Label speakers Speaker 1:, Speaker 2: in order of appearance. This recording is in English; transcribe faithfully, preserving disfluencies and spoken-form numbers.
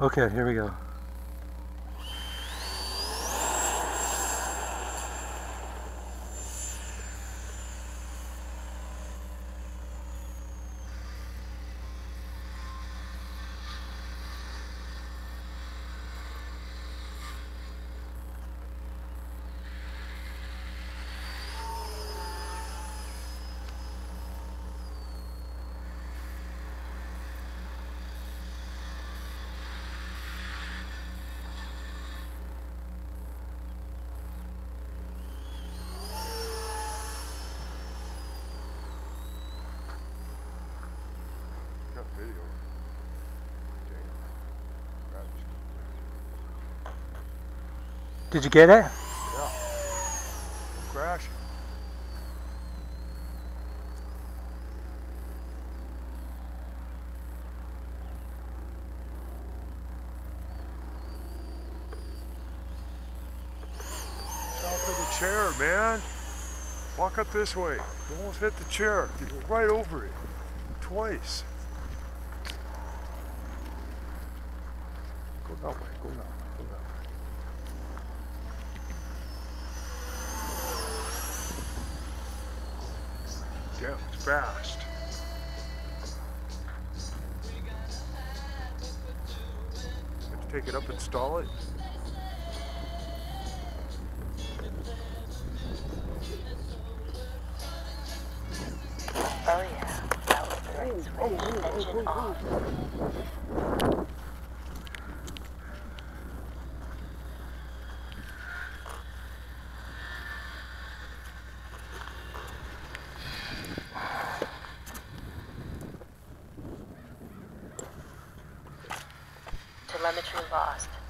Speaker 1: Okay, here we go.
Speaker 2: Video.
Speaker 1: Did you get it?
Speaker 2: Yeah. I'm crashing. South of the chair, man. Walk up this way. You almost hit the chair. You go right over it. Twice. Go that way. Go that way. Go that way. Damn, it's fast. Have to take it up and stall it.
Speaker 3: Oh yeah, that was the right switch. Engine off. Telemetry lost.